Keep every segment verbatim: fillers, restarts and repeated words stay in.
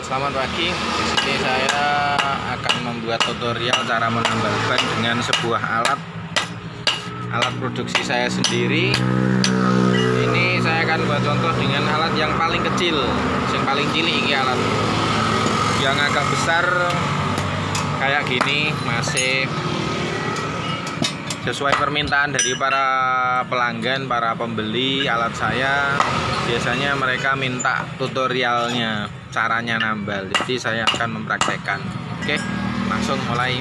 Selamat pagi. Di sini saya akan membuat tutorial cara menambal ban dengan sebuah alat alat produksi saya sendiri. Ini saya akan buat contoh dengan alat yang paling kecil, yang paling cilik ini alat. Yang agak besar kayak gini masih sesuai permintaan dari para pelanggan, para pembeli alat saya. Biasanya mereka minta tutorialnya, caranya nambal. Jadi saya akan mempraktekkan. Oke, langsung mulai.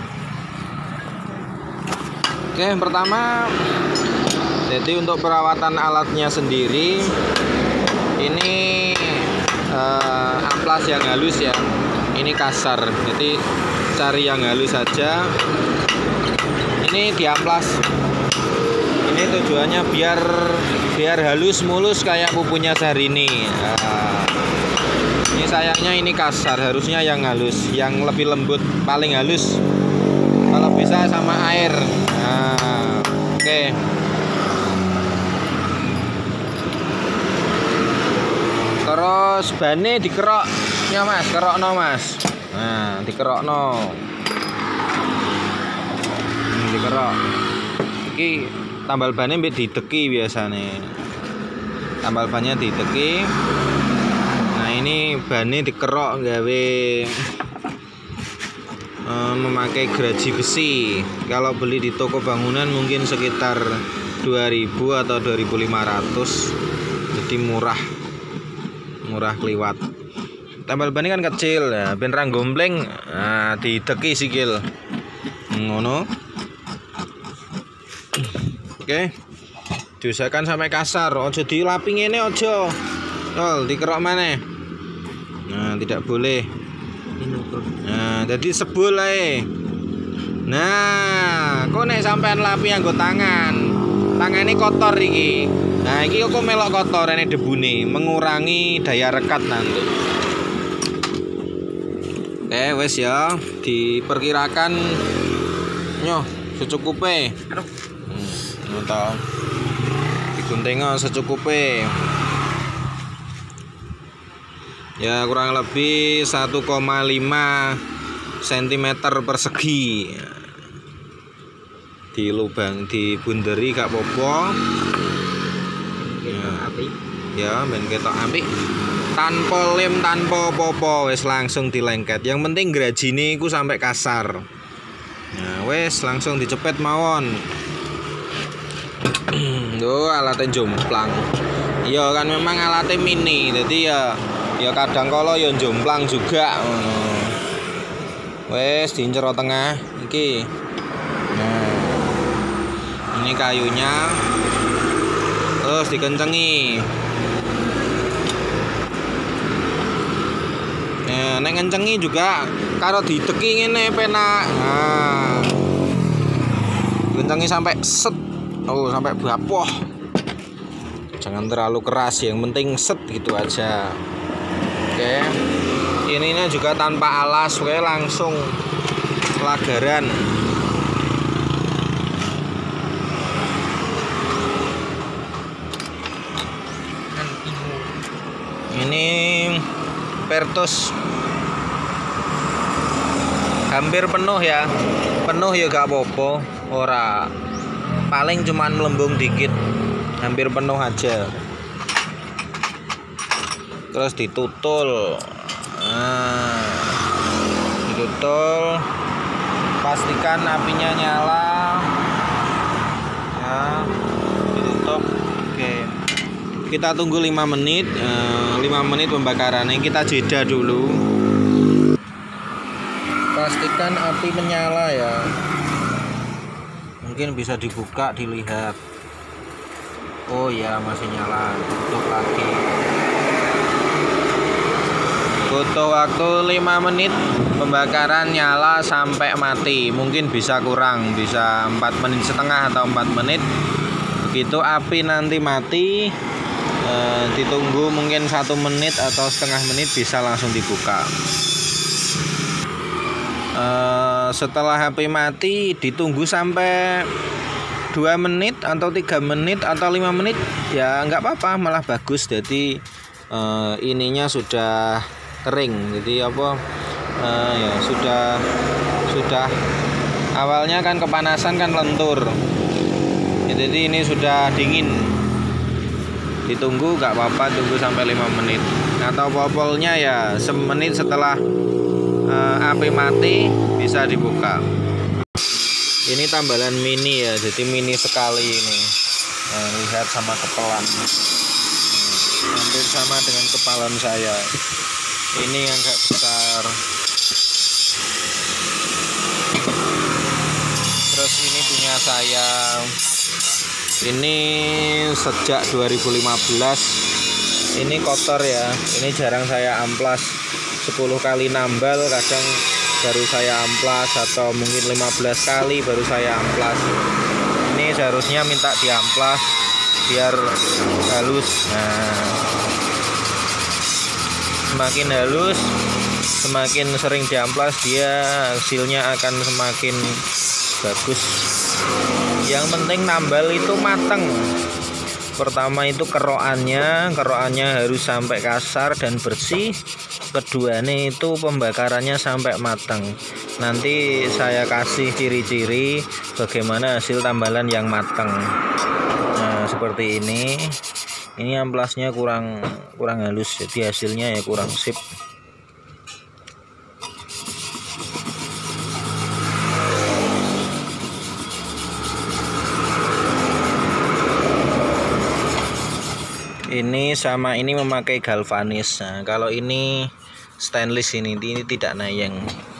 Oke, yang pertama, jadi untuk perawatan alatnya sendiri, ini eh, amplas yang halus ya. Ini kasar, jadi cari yang halus saja. Ini diamplas. Ini tujuannya biar biar halus mulus kayak pupunya Syahrini. Nah, ini sayangnya ini kasar, harusnya yang halus, yang lebih lembut, paling halus. Kalau bisa sama air. Nah, oke. Okay. Terus bane dikerok, ya mas, kerokno mas. Nah, dikerokno. Dikerok. Iki tambal bannya mbek dideki biasanya. Tambal bannya dideki. Nah, ini bannya dikerok gawe eh, memakai geraji besi. Kalau beli di toko bangunan mungkin sekitar dua ribu atau dua ribu lima ratus. Jadi murah. Murah kliwat. Tambal ban kan kecil ya, ben ra gombleng. Nah, dideki sikil. Ngono. Oke, diusahakan sampai kasar, ojo dilapi ngene ojo. Tol dikerok mana? Nah, tidak boleh. Nah, jadi sebul ae. Nah, kok nek sampean lapi nganggo tangan, tangane kotor iki. Nah, iki kok melok kotor ini debune, mengurangi daya rekat nanti. Oke, wes ya, diperkirakan nyoh secukupnya. Atau digunting secukupnya ya, kurang lebih satu koma lima sentimeter persegi. Di lubang di bunderi gak popo ya, ya ben ketok apik tanpa lem tanpa popo, wes langsung dilengket. Yang penting gerajine iku sampai kasar. Nah, wes langsung dicepet mawon. Tuh alatnya jomplang. Ya kan memang alatnya mini, jadi ya ya kadang kalau ya jomplang juga. Oh. Wes diincer tengah iki. Nah, ini kayunya terus dikencengi. Nah, nek ngencengi juga karo dideki ngene penak. Nah, kencengi sampai set. Oh, sampai bapoh. Jangan terlalu keras, yang penting set gitu aja. Oke. Ininya juga tanpa alas, oke, langsung pelagaran. Ini Pertus hampir penuh ya. Penuh ya gak apa-apa, ora. Paling cuman melembung dikit, hampir penuh aja. Terus ditutul. Nah, ditutul, pastikan apinya nyala ya, ditutup. Oke, kita tunggu lima menit. lima menit pembakarannya, kita jeda dulu. Pastikan api menyala ya. Mungkin bisa dibuka, dilihat. Oh ya, masih nyala. Tutup lagi. Butuh waktu lima menit pembakaran nyala sampai mati. Mungkin bisa kurang, bisa empat menit setengah atau empat menit. Begitu api nanti mati, eh, ditunggu mungkin satu menit atau setengah menit, bisa langsung dibuka. Uh, setelah H P mati ditunggu sampai dua menit atau tiga menit atau lima menit ya nggak apa-apa, malah bagus. Jadi uh, ininya sudah kering. Jadi apa uh, ya sudah sudah awalnya kan kepanasan kan lentur. Ya, jadi ini sudah dingin. Ditunggu nggak apa-apa, tunggu sampai lima menit. Atau popolnya ya semenit setelah uh, api mati bisa dibuka. Ini tambalan mini ya, jadi mini sekali ini. Nah, lihat sama kepelan. Hampir sama dengan kepalan saya. Ini yang agak besar. Terus ini punya saya. Ini sejak dua ribu lima belas. Ini kotor ya. Ini jarang saya amplas. sepuluh kali nambal kadang baru saya amplas, atau mungkin lima belas kali baru saya amplas. Ini seharusnya minta diamplas biar halus. Nah, semakin halus, semakin sering diamplas, dia hasilnya akan semakin bagus. Yang penting nambal itu mateng. Pertama itu kerokannya, kerokannya harus sampai kasar dan bersih. Kedua nih itu pembakarannya sampai matang. Nanti saya kasih ciri-ciri bagaimana hasil tambalan yang matang. Nah, seperti ini. Ini amplasnya kurang kurang halus, jadi hasilnya ya kurang sip. Ini sama ini memakai galvanis. Nah, kalau ini stainless, ini ini tidak nayang.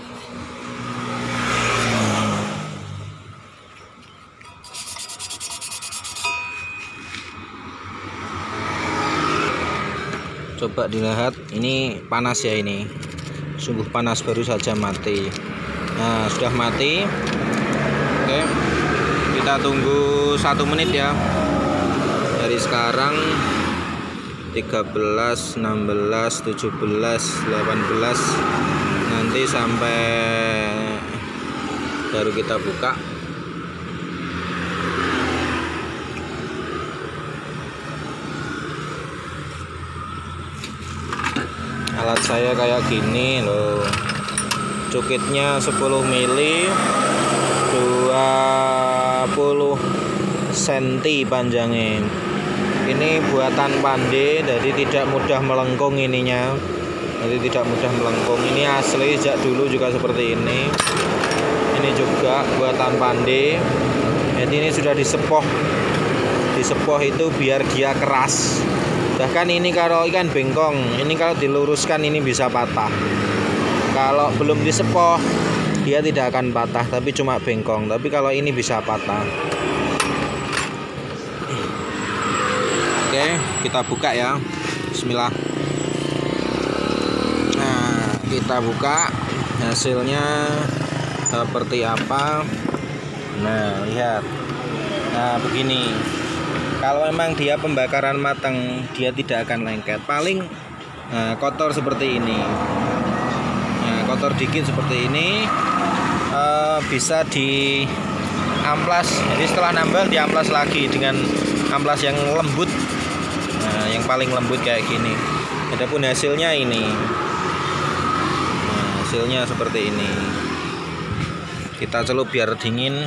Coba dilihat, ini panas ya, ini sungguh panas, baru saja mati. Nah, sudah mati. Oke, kita tunggu satu menit ya. Dari sekarang tiga belas, enam belas, tujuh belas, delapan belas, nanti sampai baru kita buka. Alat saya kayak gini loh, cukitnya sepuluh mili, dua puluh sentimeter panjangnya. Ini buatan Pande, jadi tidak mudah melengkung ininya, jadi tidak mudah melengkung. Ini asli, sejak dulu juga seperti ini. Ini juga buatan Pande. Jadi ini sudah disepoh, disepoh itu biar dia keras. Bahkan ini kalau ikan bengkong, ini kalau diluruskan ini bisa patah. Kalau belum disepoh, dia tidak akan patah, tapi cuma bengkong. Tapi kalau ini bisa patah. Oke, kita buka ya. Bismillah. Nah, kita buka hasilnya seperti apa. Nah, lihat. Nah, begini. Kalau memang dia pembakaran matang, dia tidak akan lengket. Paling nah, kotor seperti ini. Nah, kotor dikit seperti ini, uh, bisa di amplas. Jadi setelah nambal diamplas lagi dengan amplas yang lembut. Nah, yang paling lembut kayak gini. Adapun hasilnya ini. Nah, hasilnya seperti ini. Kita celup biar dingin.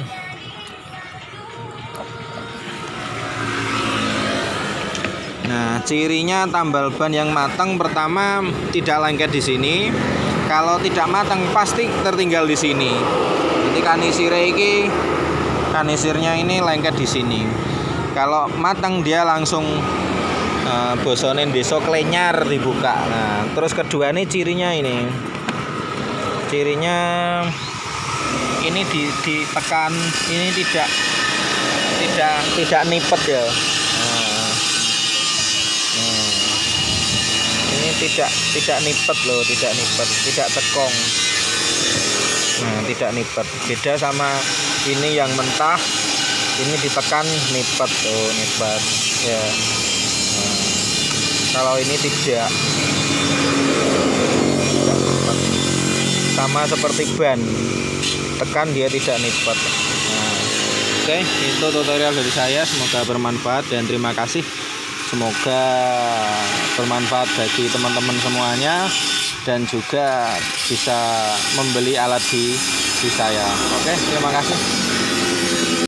Nah, cirinya tambal ban yang matang, pertama tidak lengket di sini. Kalau tidak matang pasti tertinggal di sini. Jadi kanisir ini, kanisirnya ini lengket di sini. Kalau matang dia langsung uh, bosonin deso klenyar dibuka. Nah, terus kedua nih cirinya ini. Cirinya ini di, ditekan, ini tidak tidak tidak nipet ya. tidak tidak nipet loh, tidak nipet, tidak tekong. Nah, tidak nipet. Beda sama ini yang mentah, ini ditekan nipet, oh nipet ya. Nah, kalau ini tidak, tidak nipet. Sama seperti ban, tekan dia tidak nipet. Nah, oke, itu tutorial dari saya. Semoga bermanfaat dan terima kasih. Semoga bermanfaat bagi teman-teman semuanya dan juga bisa membeli alat di di saya. Oke, terima kasih.